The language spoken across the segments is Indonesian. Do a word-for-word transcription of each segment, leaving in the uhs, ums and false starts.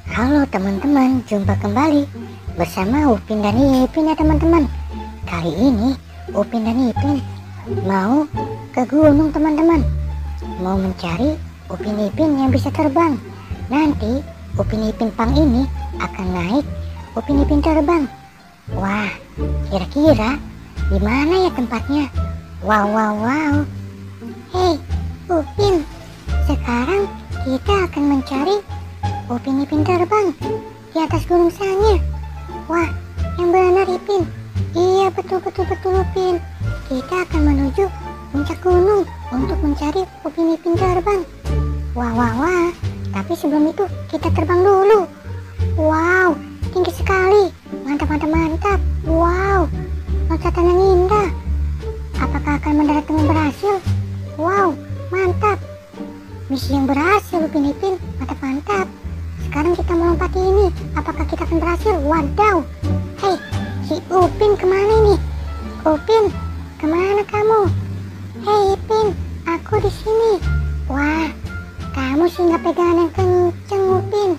Halo teman-teman, jumpa kembali bersama Upin dan Ipin ya teman-teman. Kali ini Upin dan Ipin mau ke gunung teman-teman. Mau mencari Upin Ipin yang bisa terbang. Nanti Upin Ipin Pang ini akan naik Upin Ipin terbang. Wah, kira-kira di mana ya tempatnya? Wow wow wow. Hei Upin, sekarang kita akan mencari Upin Ipin terbang di atas gunung sana. Wah, yang benar Ipin. Iya, betul-betul-betul Upin. Kita akan menuju puncak gunung untuk mencari Upin Ipin terbang. Wah, wah, wah. Tapi sebelum itu kita terbang dulu. Wow, tinggi sekali. Mantap, mantap, mantap. Wow, loncatan yang indah. Apakah akan mendarat dengan berhasil? Wow, mantap. Misi yang berhasil Upin Ipin. Mantap, mantap. Sekarang kita melompat ini. Apakah kita akan berhasil? Wadaw. Hei, si Upin kemana ini? Upin, kemana kamu? Hei Ipin, aku di sini. Wah, kamu sih nggak pegangan yang kenceng Upin.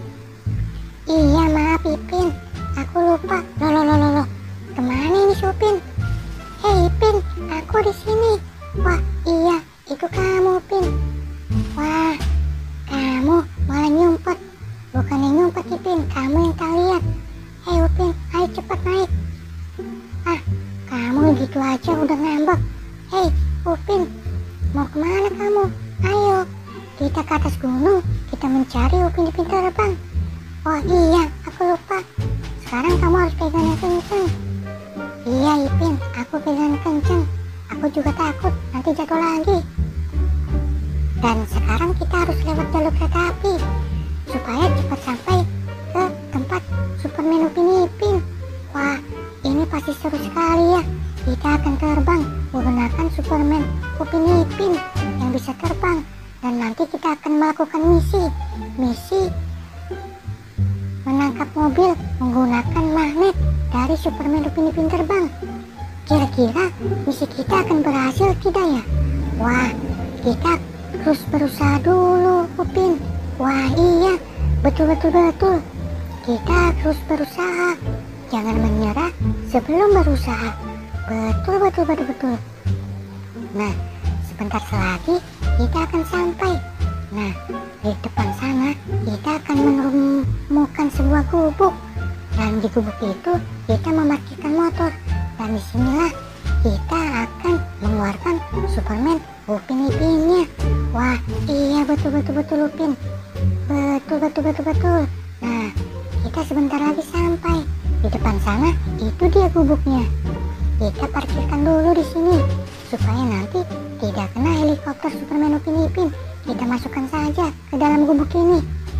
Iya maaf Ipin, aku lupa. Loh loh loh loh, loh. Kemana ini si Upin? Hei Ipin, aku di sini. Wah iya, itu kamu Upin. Wah, kamu malah nyumpet. Bukan yang nyumpet Ipin, kamu yang tak lihat. Hei Upin, ayo cepat naik. Ah, kamu gitu aja udah ngambek. Hei Upin, mau kemana kamu? Ayo, kita ke atas gunung, kita mencari Upin Ipin terbang. Oh iya, aku lupa. Sekarang kamu harus pegang yang kenceng. Iya Ipin, aku pegang kenceng. Aku juga takut nanti jatuh lagi. Dan sekarang kita harus lewat jalur kereta api supaya cepat sampai ke tempat Superman Upin Ipin. Wah, ini pasti seru sekali ya. Kita akan terbang menggunakan Superman Upin Ipin yang bisa terbang. Dan nanti kita akan melakukan misi Misi menangkap mobil menggunakan magnet dari Superman Upin Ipin terbang. Kira-kira misi kita akan berhasil tidak ya? Wah, kita terus berusaha dulu Upin. Wah iya, betul-betul-betul. Kita terus berusaha. Jangan menyerah sebelum berusaha. Betul-betul-betul-betul. Nah, sebentar lagi kita akan sampai. Nah, di depan sana kita akan menemukan sebuah gubuk. Dan di gubuk itu kita memarkirkan motor. Dan disinilah kita akan mengeluarkan Superman Upin Ipinnya. Wah iya, betul-betul-betul Upin. Betul-betul-betul-betul. Nah, kita sebentar lagi sampai. Di depan sana itu dia gubuknya. Kita parkirkan dulu di sini supaya nanti tidak kena helikopter Superman Upin Ipin. Kita masukkan saja ke dalam gubuk ini.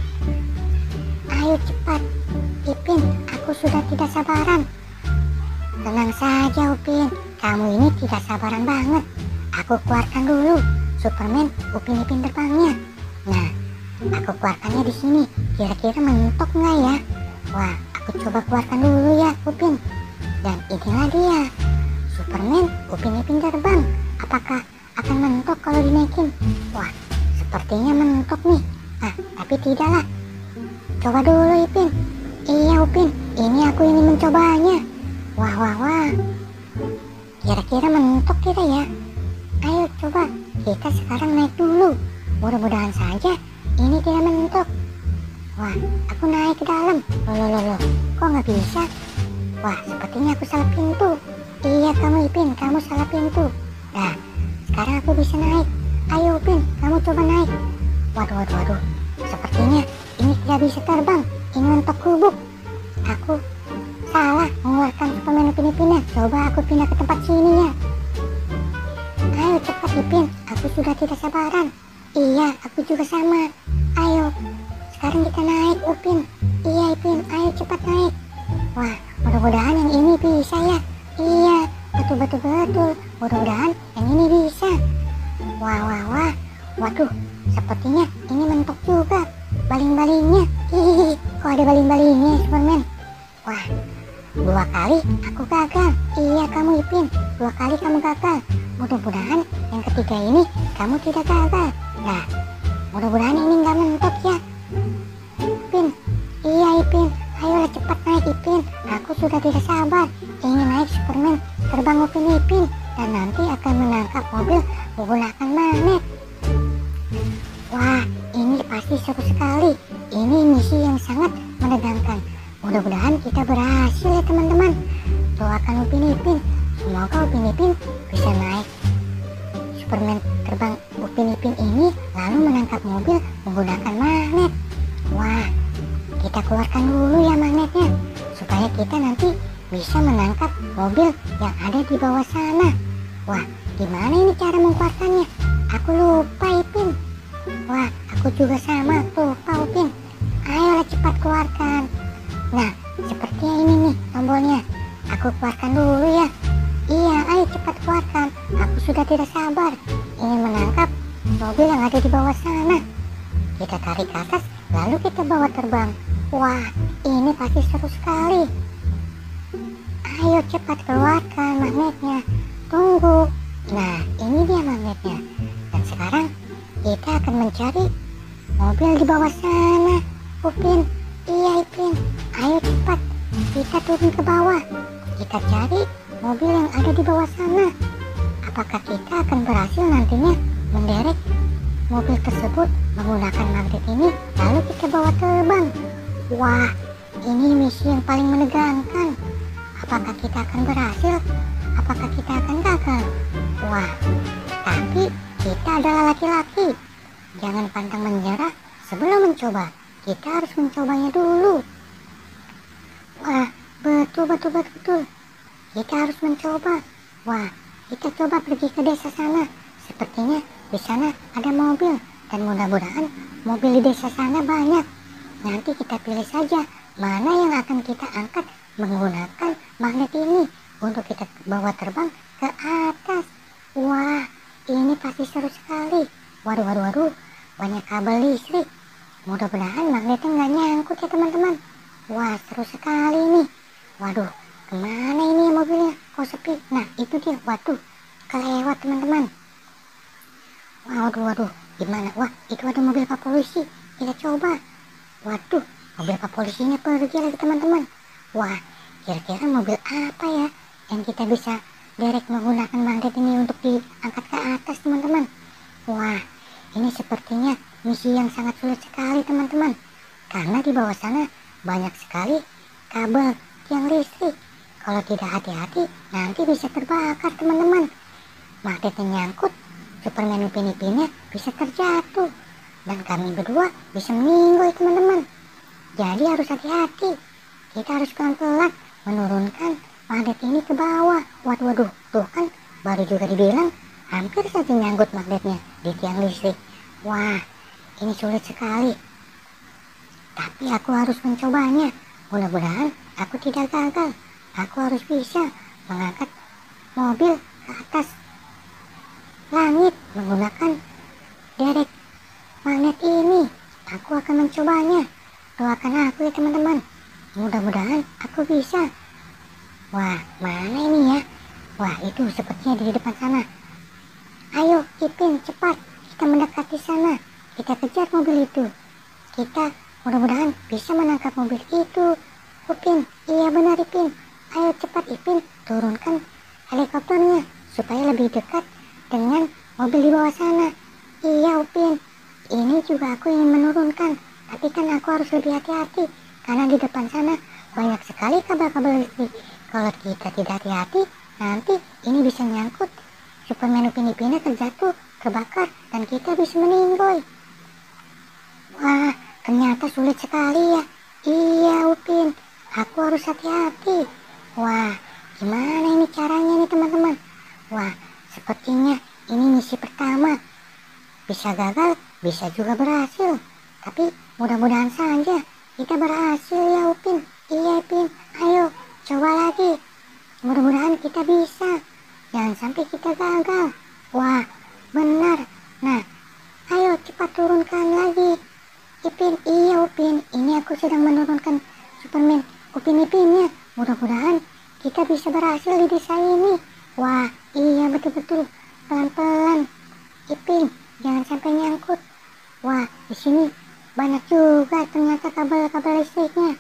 Ayo cepat Ipin, aku sudah tidak sabaran. Tenang saja Upin, kamu ini tidak sabaran banget. Aku keluarkan dulu Superman Upin Ipin terbangnya. Nah, aku keluarkannya di sini. Kira-kira mentok nggak ya? Wah, aku coba keluarkan dulu ya Upin. Dan inilah dia Superman Upin Ipin terbang. Apakah akan mentok kalau dinaikin? Wah, sepertinya mentok nih. Ah, tapi tidaklah. Coba dulu Ipin. Iya Upin, ini aku ingin mencobanya. Wah wah wah. Kira-kira mentok tidak ya? Ayo coba, kita sekarang naik dulu. Mudah-mudahan saja ini tidak mentok. Wah, aku naik ke dalam. Loh loh loh, loh. Kok nggak bisa? Wah, sepertinya aku salah pintu. Iya kamu Ipin, kamu salah pintu. Nah, sekarang aku bisa naik. Ayo Upin, kamu coba naik. Waduh waduh waduh, sepertinya ini tidak bisa terbang. Ini mentok gubuk. Aku salah mengeluarkan Superman Upin Ipinnya. Coba aku pindah ke tempat sini ya. Ayo cepat Ipin, aku sudah tidak sabaran. Iya, aku juga sama. Ayo, sekarang kita naik Upin. Iya Ipin, ayo cepat naik. Wah, mudah-mudahan yang ini bisa ya. Iya, betul-betul-betul. Mudah-mudahan yang ini bisa. Wah, wah, wah. Waduh, sepertinya ini mentok juga. Baling-balingnya. Hihihi, kok ada baling-balingnya Superman? Wah, dua kali aku gagal. Iya kamu Ipin, dua kali kamu gagal. Mudah-mudahan yang ketiga ini kamu tidak gagal. Nah, mudah-mudahan ini nggak mentok ya Ipin. sekali. Ini misi yang sangat menegangkan. Mudah-mudahan kita berhasil ya teman-teman. Doakan Upin Ipin. Semoga Upin Ipin bisa naik Superman terbang Upin Ipin ini lalu menangkap mobil menggunakan magnet. Wah, kita keluarkan dulu ya magnetnya supaya kita nanti bisa menangkap mobil yang ada di bawah sana. Wah, gimana ini cara mengeluarkannya? Aku lupa Ipin. Wah, aku juga sama lupa Upin. Ayolah cepat keluarkan. Nah, seperti ini nih tombolnya. Aku keluarkan dulu ya. Iya, ayo cepat keluarkan. Aku sudah tidak sabar ingin menangkap mobil yang ada di bawah sana. Kita tarik ke atas, lalu kita bawa terbang. Wah, ini pasti seru sekali. Ayo cepat keluarkan magnetnya. Tunggu. Nah, ini dia magnetnya. Dan sekarang kita akan mencari mobil di bawah sana. Upin, iya Ipin. Ayo cepat, kita turun ke bawah. Kita cari mobil yang ada di bawah sana. Apakah kita akan berhasil nantinya menderek mobil tersebut menggunakan magnet ini lalu kita bawa terbang? Wah, ini misi yang paling menegangkan. Apakah kita akan berhasil? Apakah kita akan gagal? Wah, tapi kita adalah laki-laki. Jangan pantang menyerah sebelum mencoba. Kita harus mencobanya dulu. Wah, betul betul betul betul. Kita harus mencoba. Wah, kita coba pergi ke desa sana. Sepertinya di sana ada mobil dan mudah-mudahan mobil di desa sana banyak. Nanti kita pilih saja mana yang akan kita angkat menggunakan magnet ini untuk kita bawa terbang ke atas. Wah, ini pasti seru sekali. Waduh, waduh, waduh, banyak kabel listrik. Mudah-mudahan magnetnya nggak nyangkut ya teman-teman. Wah, seru sekali nih. Waduh, kemana ini mobilnya? Kok sepi? Nah, itu dia. Waduh, kelewat teman-teman. Waduh, waduh, gimana? Wah, itu ada mobil pak polisi. Kita coba. Waduh, mobil pak polisinya pergi lagi teman-teman. Wah, kira-kira mobil apa ya yang kita bisa derek menggunakan magnet ini untuk diangkat ke atas teman-teman? Wah, ini sepertinya misi yang sangat sulit sekali teman-teman. Karena di bawah sana banyak sekali kabel tiang listrik. Kalau tidak hati-hati nanti bisa terbakar teman-teman. Magnetnya nyangkut, Superman Upin Ipinnya bisa terjatuh. Dan kami berdua bisa meninggal teman-teman. Jadi harus hati-hati. Kita harus pelan-pelan menurunkan magnet ini ke bawah. Waduh, waduh, tuh kan baru juga dibilang hampir saja nyangkut magnetnya di tiang listrik. Wah, ini sulit sekali. Tapi aku harus mencobanya. Mudah-mudahan aku tidak gagal. Aku harus bisa mengangkat mobil ke atas langit menggunakan derek magnet ini. Aku akan mencobanya. Doakan aku ya teman-teman. Mudah-mudahan aku bisa. Wah, mana ini ya? Wah, itu sepertinya di depan sana. Ayo Ipin, cepat. Kita mendekati sana. Kita kejar mobil itu. Kita mudah-mudahan bisa menangkap mobil itu. Upin, iya benar Ipin. Ayo cepat Ipin, turunkan helikopternya supaya lebih dekat dengan mobil di bawah sana. Iya Upin, ini juga aku ingin menurunkan. Tapi kan aku harus lebih hati-hati karena di depan sana banyak sekali kabel-kabel listrik. Kalau kita tidak hati-hati, nanti ini bisa nyangkut. Superman Upin Ipinnya terjatuh, terbakar, dan kita bisa meninggal. Wah, ternyata sulit sekali ya. Iya Upin, aku harus hati-hati. Wah, gimana ini caranya nih teman-teman? Wah, sepertinya ini misi pertama. Bisa gagal, bisa juga berhasil. Tapi mudah-mudahan saja kita berhasil ya Upin. Iya Upin, ayo coba lagi. Mudah-mudahan kita bisa. Jangan sampai kita gagal. Wah, benar. Nah, ayo cepat turunkan lagi. Ipin, iya Upin, ini aku sedang menurunkan Superman Upin Ipinnya. Mudah-mudahan kita bisa berhasil di desa ini. Wah, iya betul-betul. Pelan-pelan. Ipin, jangan sampai nyangkut. Wah, di sini banyak juga ternyata kabel-kabel listriknya.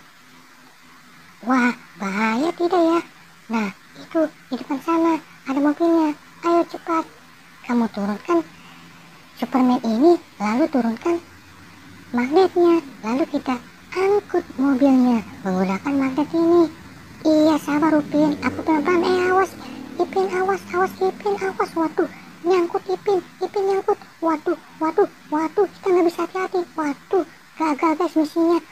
Wah, bahaya tidak ya? Nah, itu di depan sana ada mobilnya. Ayo cepat. Kamu turunkan Superman ini, lalu turunkan magnetnya, lalu kita angkut mobilnya menggunakan magnet ini. Iya, sabar Upin, aku pelan-pelan. Eh awas Ipin, awas awas Ipin, awas. Waduh, nyangkut Ipin, Ipin nyangkut. Waduh, waduh, waduh, kita nggak bisa hati-hati. Waduh, gagal guys misinya.